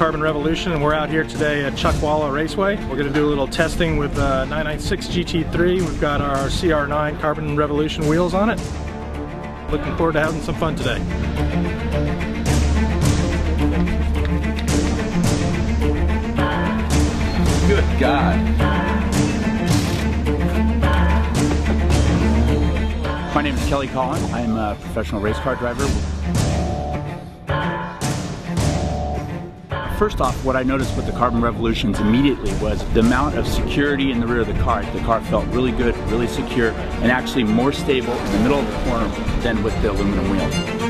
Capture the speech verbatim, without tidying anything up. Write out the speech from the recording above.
Carbon Revolution, and we're out here today at Chuckwalla Raceway. We're going to do a little testing with uh, nine ninety-six G T three. We've got our C R nine Carbon Revolution wheels on it. Looking forward to having some fun today. Good God. My name is Kelly Collin. I'm a professional race car driver. First off, what I noticed with the Carbon Revolutions immediately was the amount of security in the rear of the car. The car felt really good, really secure, and actually more stable in the middle of the corner than with the aluminum wheel.